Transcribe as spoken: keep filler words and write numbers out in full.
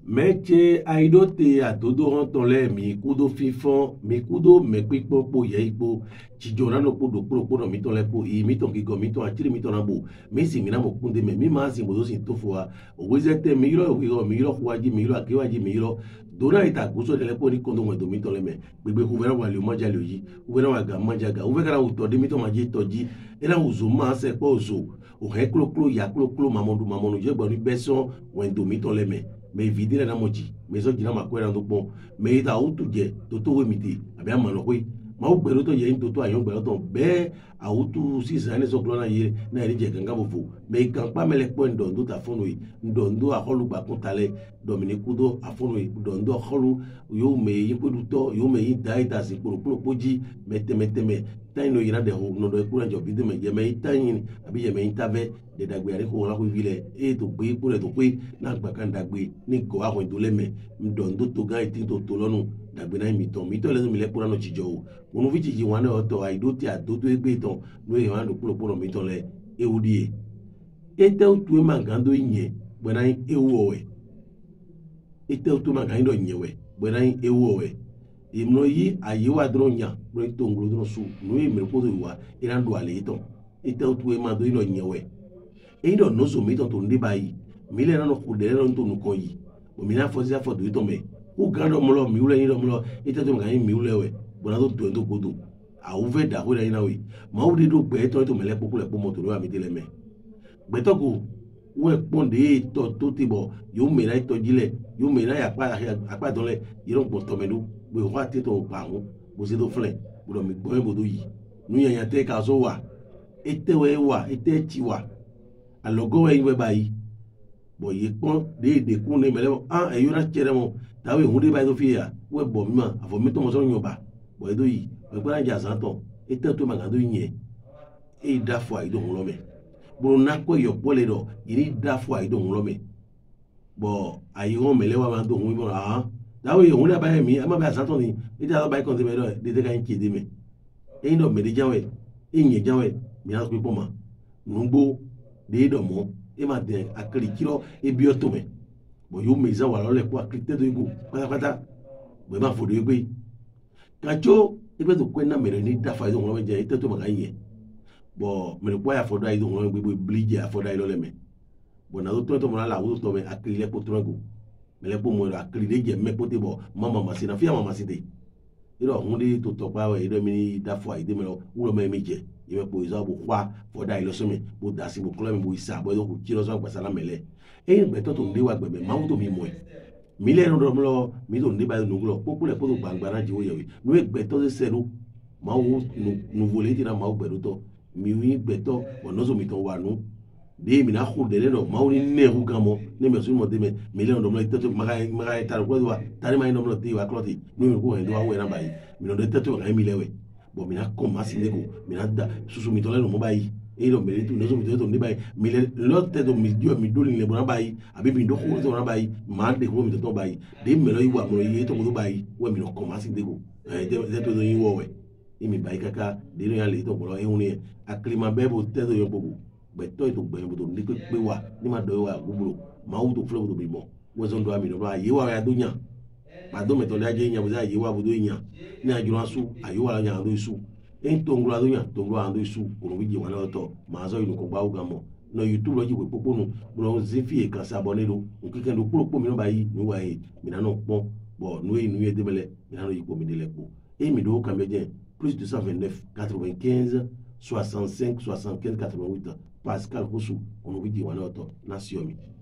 Meche aido te adodo hantole mi kudo fifon mi kudo me pipo po ye ipo chijona no kudo pro pro mi ton lepo i mi ton gigo mi ton atiri mi ton abo mi si mi na mo kunde me mi ma si mo do si to fo a owezete mi ro wi ro mi ro kwaji mi ro akiwaji mi ro dona ita guso de lepo ni kondo do mi ton le me gbegbe ku vera wa le mo jale oyi u vera wa ga mo jaga u vera u to de mi ton ma je toji era uzo ma se po uzo o he klo klo ya klo klo mamodu mamonu je gbo ni beson wen do mi ton le me me vidire na moji me so jina makwera ndo pon me ita utu je to to we miti abi amano kwe ma u gbero to ye nto to ayon gbero to be autu si sa ne so klona ye na ri je ganga bofu me kan pa mele po ndo ndo ta fonu yi ndo ndo aholu gba kun tale dominique do afonu yi ndo ndo aholu yo me yin ko du to yo me yin dai ta si kuro kuro poji mete mete me tan no yira de ho no do kuro njo bi de me je me tan abi je me intave de dagbe ari ko la ko vile e to pe ko le to pe na gba kan dagbe ni ko ahun to le me ndo ndo to ga ti to to lonu dagbe na mi ton mi to le mi le pura no chijo o onu vi chi wan o to aido ti adodo egbe ton no e wan do puro puro mi ton le eudie e te o tu e mangando yin gbe na ewu owe e te o tu mangando yin we gbe na ewu owe imno yi aye wa dronya no to nglo dro su no e mi ko do wa ira ndo ale ton e te o tu e mando ino yin we e ndo no so mi ton to ndi bayi mi le na no ku de ro to nu ko yi o mi na fo si afo do to me u gando molo mi ule ni do molo e te to nga mi ule we bona to to ndo kodo a u ve da ko le na we ma u de do gbe to to mele poku le po moto lo mi de le me gbe to ko we ponde to to ti bo yo me na to jile yo me na ya pa apa don le iro po to me do gbe wa ti to pa won bo se do flen bo do mi gbo e bo do yi nu yan yan te ka so wa e te we wa e te ti wa alogo we we bayi bo ye pon de de kun ne mele ah e yura chere mo tawe hunde bayi do fi ya we bo mi ma afo mi to mo so nyoba bo e do yi we gba ja san to e te to ma ga do yin e da fo ai do hun lo me bo na ko yo pole do iri da fo ai do hun lo me bo ai ho mele wa ma do hun bo ah tawe hunde bayi mi ama ba san to ni e da bayi kon te me do de de kan ki de me e ndo me de jawe e yin jawe mi na ko po ma nugbo de do mo e ma de akiri kiro e bi oto me bo yo me za wa lo le ko akiri te do igu pata pata bo ma fo do igbe kacho e be to kwena mere ni da fa do mo je te to ma kan yin bo me ko ya fo da ido mo gbe blije afo da ilo le me bo na do to to mo la wo to me akiri le po trogo me le po mo akiri de je me po te bo mama ma si na fi mama si de iro hunde to to pa we iro mi da fo ide me lo wo me mi je iwe po izo bo kwa fo da ilo so me bo da si bo klo mi bo isa bo do ku kiro so pa sala mele e be to to ndi wa gbebe ma wo to mi mo e mi le ro lo mi to ndi ba no glo popo le po to gbangba na ji wo yewe no e gbe to se seru ma wo nu vole ti na ma wo gbe to mi wi gbe to bo no so mi to wa nu de mi na khu de le no ma wo ni ne hu gamo ne me so mo de me mi le ro lo to to ma ga ma ga ta ro wa tari ma no lo ti wa kloti no mi ko ndo wa we na bayi mi no de to ga mi lewe bo mi na ko ma si nego mi na da susu mi to le no mo bayi e lo me tu no so mi to to ni bayi mi le lo te do mi dio mi do le bo na bayi abi mi do ko to na bayi ma de ko mi to to bayi de mi lo yi wa mo yi to ko to bayi we mi no ko ma si nego e de to do yin wo we e mi bayi kaka de no ya le to bo lo e hun ni aklima bebo te do yo bobo gbe to to gbe bo to ni pe pe wa ni ma do wa gburo ma wu to flo bo bi mo we so ndo ami no ba ye wa ya do nya ba do me to le aje nya bo za ye wa bo do nya ni ajuro asu ayo wa nya do isu en to ngula do nya to ngula ando isu ko wi ji wa na to ma so inu ko gba uga mo no youtube lo ji we poponu bro zifi e kan sa abone lo o kike lo puro po mi no ba yi ni wa yi mi na no pon bo no e nu ye debele mi na no yi po mi de le po e mi do kan meje plus deux cent vingt-neuf quatre-vingt-quinze soixante-cinq soixante-quinze quatre-vingt-huit Pascal Kosu ko wi ji wa na to na siomi